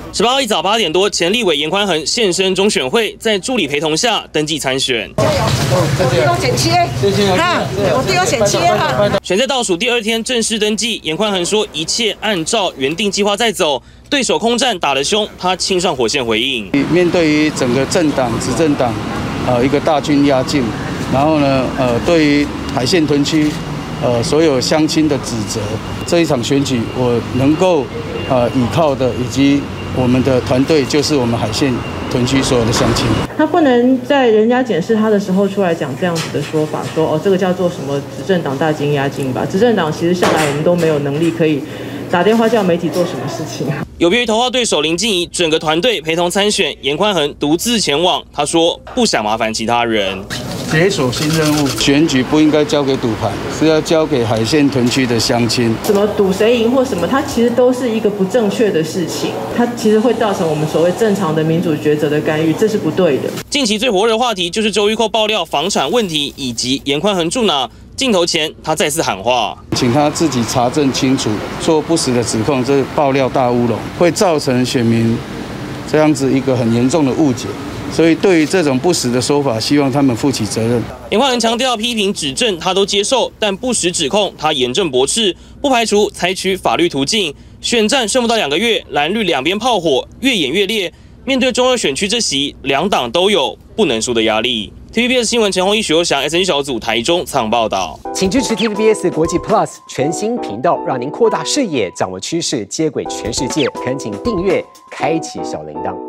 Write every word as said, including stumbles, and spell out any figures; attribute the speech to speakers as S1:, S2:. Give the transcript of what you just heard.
S1: 十八号一早八点多，前立委严宽恒现身中选会，在助理陪同下登记参选。
S2: 加油！我弟我选七，谢谢哈，我弟我选七哈。
S1: 选在倒数第二天正式登记，严宽恒说一切按照原定计划在走。对手空战打得凶，他亲上火线回应。
S3: 面对于整个政党、执政党，呃，一个大军压境，然后呢，呃，对于海线屯区，呃，所有乡亲的指责，这一场选举我能够呃依靠的，以及我们的团队，就是我们海线屯区所有的乡亲。
S4: 他不能在人家检视他的时候出来讲这样子的说法，说哦，这个叫做什么执政党大军压境吧？执政党其实向来我们都没有能力可以打电话叫媒体做什么事情啊。
S1: 有别于头号对手林静怡，整个团队陪同参选，严宽恒独自前往。他说不想麻烦其他人。
S3: 解锁新任务，选举不应该交给赌盘，是要交给海线屯区的乡亲。
S4: 什么赌谁赢或什么，它其实都是一个不正确的事情，它其实会造成我们所谓正常的民主抉择的干预，这是不对的。
S1: 近期最火热的话题就是周玉蔻爆料房产问题，以及严宽恒住哪。镜头前，他再次喊话，
S3: 请他自己查证清楚，做不实的指控，这爆料大乌龙，会造成选民这样子一个很严重的误解。所以，对于这种不实的说法，希望他们负起责任。
S1: 严宽恒强调，批评指证他都接受，但不实指控他严正驳斥，不排除采取法律途径。选战剩不到两个月，蓝绿两边炮火越演越烈。面对中二选区这席，两党都有不能输的压力。T V B S 新闻陈宏毅、许佑翔 S N G 小组台中采访报道。
S5: 请支持 T V B S 国际 Plus 全新频道，让您扩大视野，掌握趋势，接轨全世界。恳请订阅，开启小铃铛。